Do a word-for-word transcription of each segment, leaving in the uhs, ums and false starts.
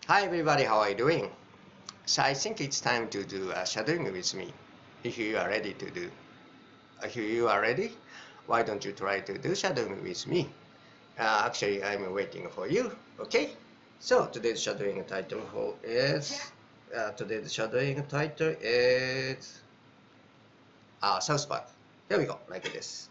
Hi everybody, how are you doing? So I think it's time to do uh, shadowing with me. If you are ready to do, if you are ready, why don't you try to do shadowing with me? Uh, actually, I'm waiting for you. Okay. So today's shadowing title for is uh, today's shadowing title is uh, South Park. Here we go, like this.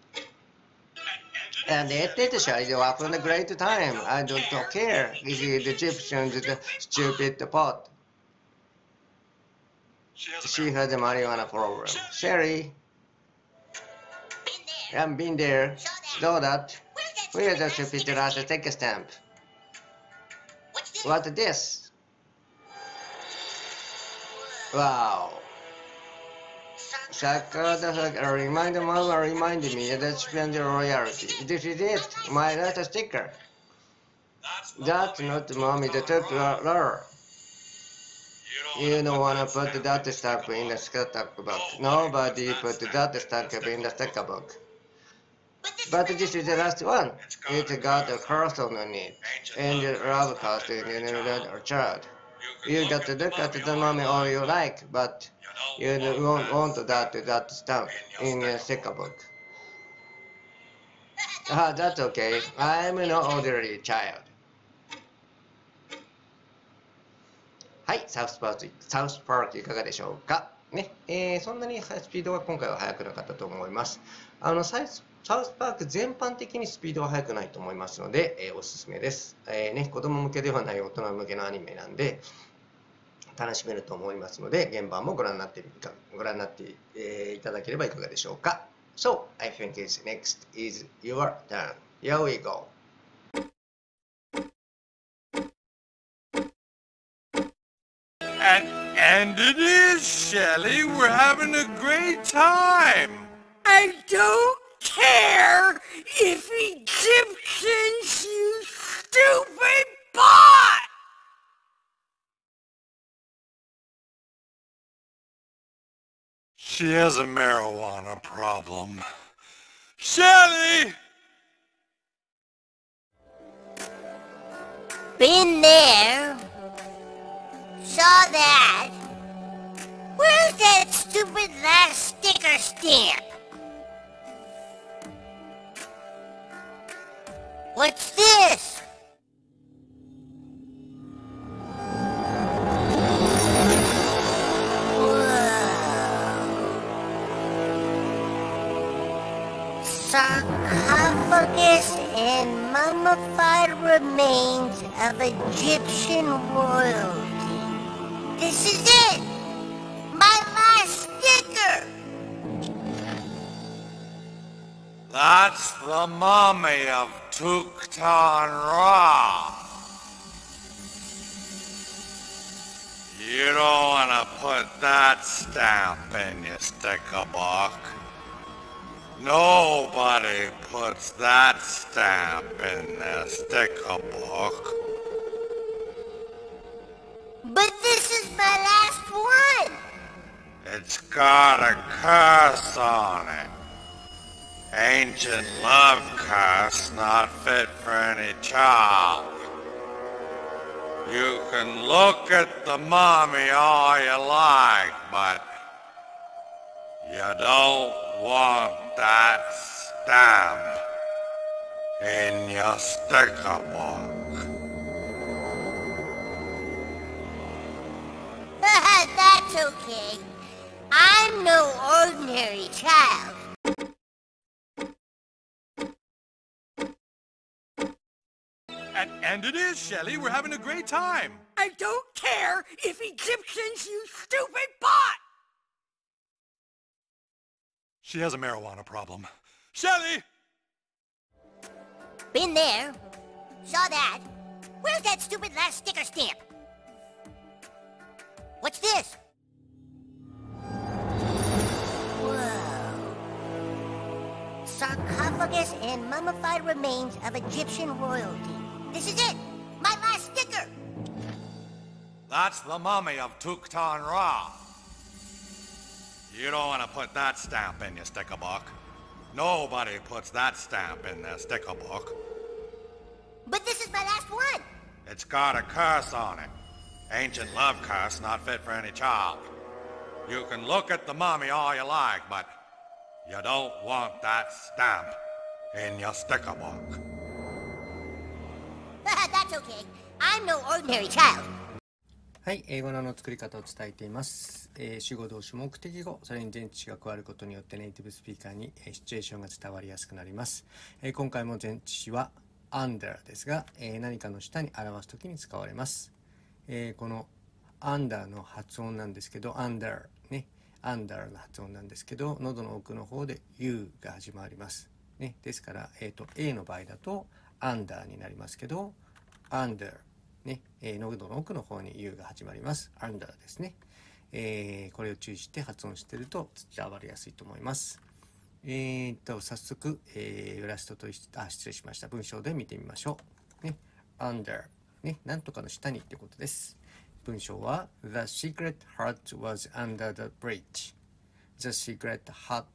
And it did show you up on a great time. I don't care if the Egyptians the stupid pot. She has a marijuana problem. Sherry, I've been there. Saw that. Where's the stupid last take a stamp? What's this? Wow. Shaka the hug a reminder mama reminded me that spend royalty. This is it, my last sticker. That's not mommy the took lure. You don't wanna put that stuff in the scrapbook. Nobody put that stuff in the scrapbook. But this is the last one. It's got a cross on it, and a love cast in a child. You got to look at the mommy all you like, but you don't want that that stamp in your scrapbook. Ah, that's okay. I'm an ordinary child. はい、サウスパーク、サウスパークいかがでしょうか。ね、えー、そんなにスピードが今回は速くなかったと思います。あのサウスサウスパーク全般的にスピードは速くないと思いますので、えー、おすすめです、えーね。子供向けではない大人向けのアニメなんで楽しめると思いますので、現場もご覧になってご覧になって、えー、いただければいかがでしょうか。So, I think it's next is your turn. Here we go. And, and it is, Shelley. We're having a great time. I don't care if Egyptians, you stupid bot! She has a marijuana problem. Shelley! Been there. Saw that. Where's that stupid last sticker stamp? What's this? Sarcophagus and mummified remains of Egyptian royalty. This is it! My last sticker! That's the mummy of Tuktan Ra. You don't want to put that stamp in your sticker book. Nobody puts that stamp in their sticker book. But this is my last one! It's got a curse on it. Ancient love curse, not fit for any child. You can look at the mummy all you like, but you don't want that stamp in your sticker book. That's okay. I'm no ordinary child. And, and it is, Shelley. We're having a great time. I don't care if Egyptians, you stupid bot! She has a marijuana problem. Shelley! Been there. Saw that. Where's that stupid last sticker stamp? What's this? Whoa. Sarcophagus and mummified remains of Egyptian royalty. This is it! My last sticker! That's the mummy of Tuktan Ra. You don't want to put that stamp in your sticker book. Nobody puts that stamp in their sticker book. But this is my last one! It's got a curse on it. Ancient love curse, not fit for any child. You can look at the mummy all you like, but you don't want that stamp in your sticker book. That's okay. I'm no ordinary child. はい、英語の作り方を伝えています。えー、主語動詞目的語、それに前置詞が加わることによってネイティブスピーカーに、えー、シチュエーションが伝わりやすくなります。えー、今回も前置詞は under ですが、えー、何かの下に表すときに使われます。えー、この under の発音なんですけど、under ね、under の発音なんですけど、喉の奥の方で U が始まります。ね、ですから、えーと、A の場合だと under になりますけど、underね、えー、喉の奥の方に U が始まります。under ですね。えー、これを注意して発音していると伝わりやすいと思います。えー、っと、早速、えー、イラストと、あ、失礼しました。文章で見てみましょう。ね、under、ね、なんとかの下にってことです。文章は The secret heart was under the bridge. The secret heart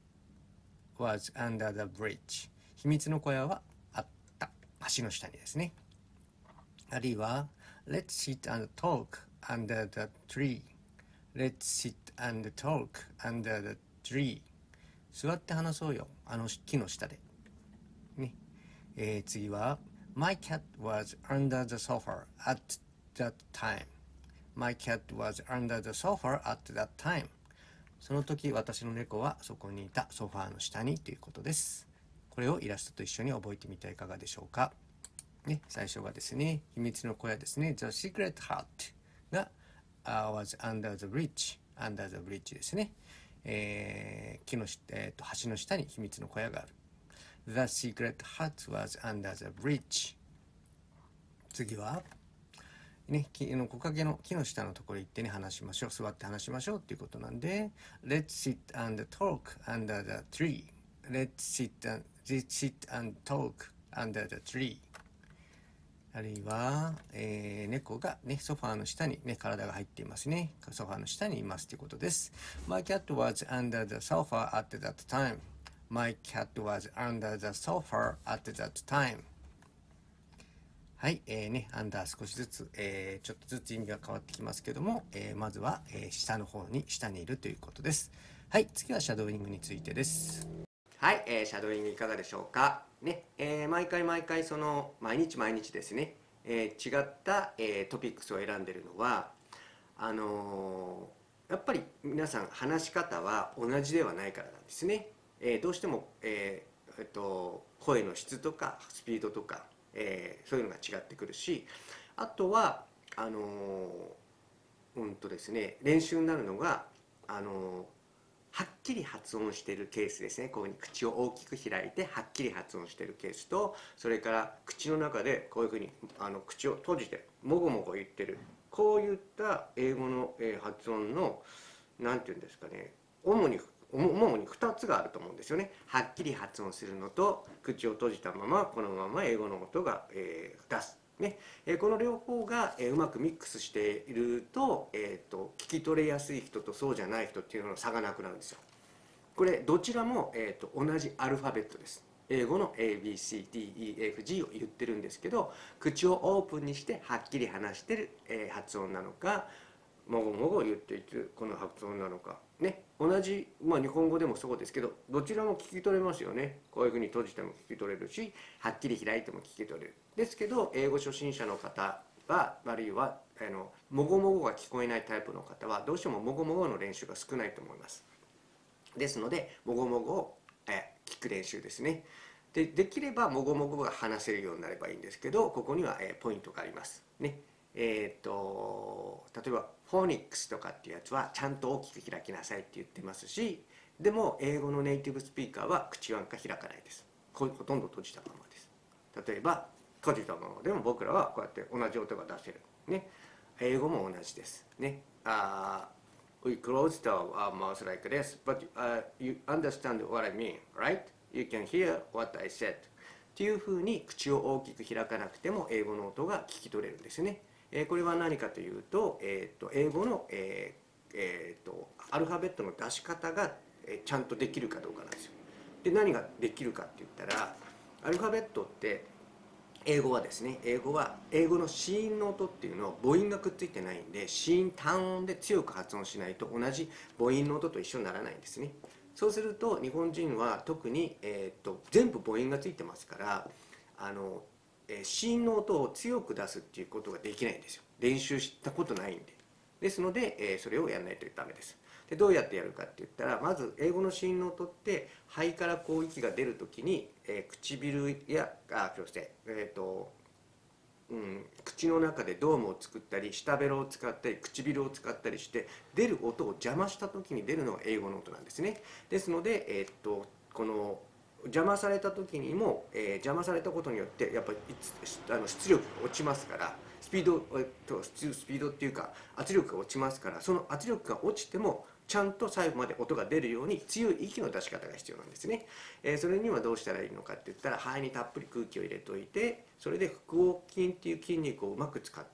was under the bridge. 秘密の小屋はあった。橋の下にですね。あるいは Let's sit and talk under the tree. Let's sit and talk under the tree. 座って話そうよ。あの木の下で。ね。えー、次は My cat was under the sofa at that time. My cat was under the sofa at that time. その時私の猫はそこにいたソファーの下にということです。これをイラストと一緒に覚えてみてはいかがでしょうか。ね、最初がですね、秘密の小屋ですね。The secret heart が、uh, was under the bridge. under the bridge ですね。えー、木の、えーと、橋の下に秘密の小屋がある。The secret heart was under the bridge. 次は、ね、木の木陰の木の下のところ行ってね、話しましょう。座って話しましょうっていうことなんで、Let's sit and talk under the tree. Let's sit and, let's sit and talk under the tree.あるいは、えー、猫が、ね、ソファーの下に、ね、体が入っていますね。ソファーの下にいますということです。My cat was under the sofa at that time. My cat was under the sofa at that time. はい、えー、ね、アンダー少しずつ、えー、ちょっとずつ意味が変わってきますけども、えー、まずは、えー、下の方に、下にいるということです。はい、次はシャドーイングについてです。はい、えー、シャドーイングいかがでしょうか。ね、えー、毎回毎回その毎日毎日ですね、えー、違った、えー、トピックスを選んでるのはあのー、やっぱり皆さん話し方は同じではないからなんですね。えー、どうしても、えーえっと、声の質とかスピードとか、えー、そういうのが違ってくるし、あとはあのー、うんとですね、練習になるのがあのーはっきり発音しているケースですね。こういうふうに口を大きく開いてはっきり発音しているケースと、それから口の中でこういうふうにあの口を閉じてもごもご言ってる、こういった英語の、えー、発音のなんていうんですかね、主に主にふたつがあると思うんですよね。はっきり発音するのと、口を閉じたままこのまま英語の音が、えー、出す。ね、この両方がうまくミックスしていると、えーと、聞き取れやすい人とそうじゃない人っていうのの差がなくなるんですよ。これどちらも、えーと、同じアルファベットです。英語の エービーシーディーイーエフジー を言ってるんですけど、口をオープンにしてはっきり話してる、えー、発音なのか、もごもご言っているこの発音なのかね、同じ、まあ、日本語でもそうですけど、どちらも聞き取れますよね。こういうふうに閉じても聞き取れるし、はっきり開いても聞き取れる。ですけど、英語初心者の方は、あるいはあのもごもごが聞こえないタイプの方は、どうしてももごもごの練習が少ないと思います。ですので、もごもごをえ聞く練習ですね。で、できればもごもごが話せるようになればいいんですけど、ここにはえポイントがありますね。えー、と例えばフォニックスとかっていうやつはちゃんと大きく開きなさいって言ってますし、でも英語のネイティブスピーカーは口なんか開かないです。ほとんど閉じたままです。例えば閉じたままでも僕らはこうやって同じ音が出せるね。英語も同じですね。あ、uh, We closed our mouth like this, but、uh, you understand what I mean, right? You can hear what I said. っていうふうに口を大きく開かなくても英語の音が聞き取れるんですね。これは何かというと、えー、と英語の、えーえー、とアルファベットの出し方がちゃんとできるかどうかなんですよ。で、何ができるかって言ったら、アルファベットって英語はですね、英語は英語の子音の音っていうのは母音がくっついてないんで、子音単音で強く発音しないと同じ母音の音と一緒にならないんですね。そうすると日本人は特に、えー、と全部母音がついてますから、あの、えー、子音の音を強く出すっていうことができないんですよ。練習したことないんで。ですので、えー、それをやらないとダメです。でどうやってやるかって言ったら、まず英語の子音の音って肺からこう息が出るときに、えー、唇やあすいません、えーとうん、口の中でドームを作ったり舌ベロを使ったり唇を使ったりして出る音を邪魔したときに出るのが英語の音なんですね。ですので、えーとこの邪魔された時にも、えー、邪魔されたことによってやっぱりあの出力が落ちますから、スピード、えっと、スピードっていうか圧力が落ちますから、その圧力が落ちてもちゃんと最後まで音が出るように強い息の出し方が必要なんですね。えー、それにはどうしたらいいのかって言ったら、肺にたっぷり空気を入れといて、それで腹横筋っていう筋肉をうまく使って、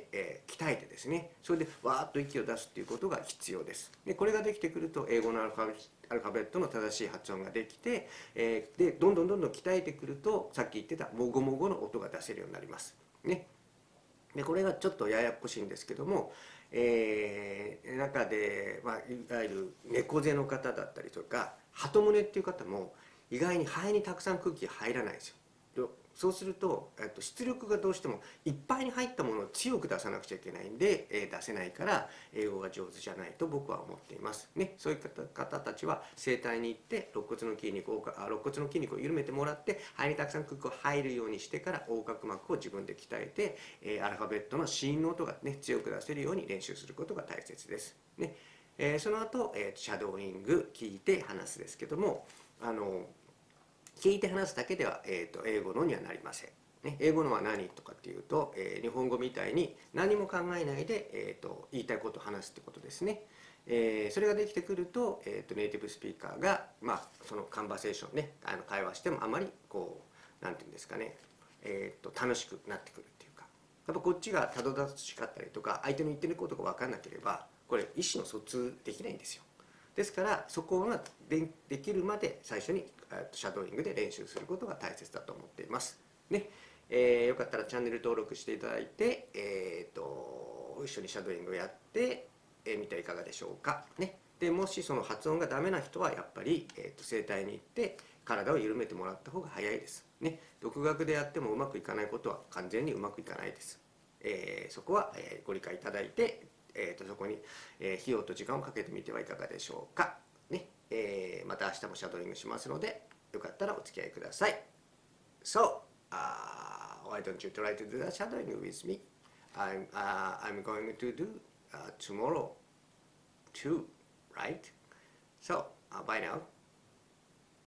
えー、鍛えてですね、それでわーっと息を出すっていうことが必要です。でこれができてくると英語のアルファベアルファベットの正しい発音ができて、えー、でどんどんどんどん鍛えてくると、さっき言ってたもごもごの音が出せるようになりますね。でこれがちょっとややこしいんですけども、えー、中で、まあ、いわゆる猫背の方だったりとか鳩胸っていう方も意外に肺にたくさん空気が入らないんですよ。そうすると、えっと、出力がどうしてもいっぱいに入ったものを強く出さなくちゃいけないんで、えー、出せないから英語が上手じゃないと僕は思っていますね。そういう方、方たちは整体に行って肋骨の筋肉をあ肋骨の筋肉を緩めてもらって、肺にたくさん空気が入るようにしてから横隔膜を自分で鍛えて、えー、アルファベットの子音の音が、ね、強く出せるように練習することが大切ですね。えー、その後、えー、シャドーイング、聞いて話すですけども、あの聞いて話すだけでは、えー、と英語のにはなりません。ね、英語のは何とかっていうと、えー、日本語みたいに何も考えないで、えー、と言いたいことを話すってことですね。えー、それができてくると、えー、とネイティブスピーカーが、まあ、そのカンバセーションね、あの会話してもあまりこうなんていうんですかね、えー、と楽しくなってくるっていうか、やっぱこっちがたどたどしかったりとか、相手の言ってることが分からなければこれ意思の疎通できないんですよ。ですからそこが で, できるまで最初にシャドーイングで練習することが大切だと思っていますね。えー、よかったらチャンネル登録していただいて、えー、と一緒にシャドーイングをやってみ、えー、てはいかがでしょうかね。でもしその発音がダメな人はやっぱり、えー、と整体に行って体を緩めてもらった方が早いですね。独学でやってもうまくいかないことは完全にうまくいかないです。えー、そこは、えー、ご理解いただいて、えー、とそこに、えー、費用と時間をかけてみてはいかがでしょうかね。えー、また明日もシャドーイングしますので、よかったらお付き合いください。So, uh, why don't you try to do the shadowing with me? I'm, uh, I'm going to do uh, tomorrow too, right? So, uh, bye now.